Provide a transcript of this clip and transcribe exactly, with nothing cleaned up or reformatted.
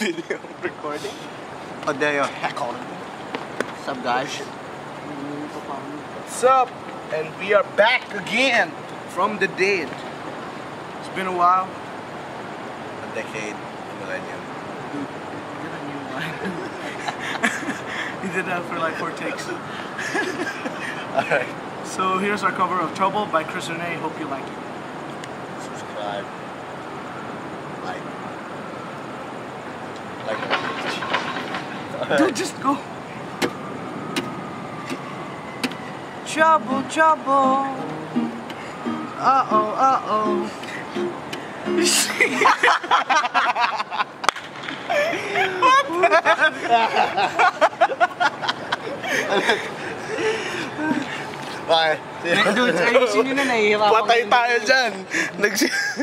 video recording. Oh, there you Heck on. What's up, guys? What's up? And we are back again from the dead. It's been a while. A decade, a millennium. Dude, get a new line. He did that for like four takes. Alright. So here's our cover of Trouble by Chris Rene. Hope you like it. Subscribe. Like. Like our page. Dude, just go. Trouble, trouble. Uh oh, uh oh. What Bye. Dude, ayusin nyo na, nahihirapan. Patay tayo dyan. Nagsi...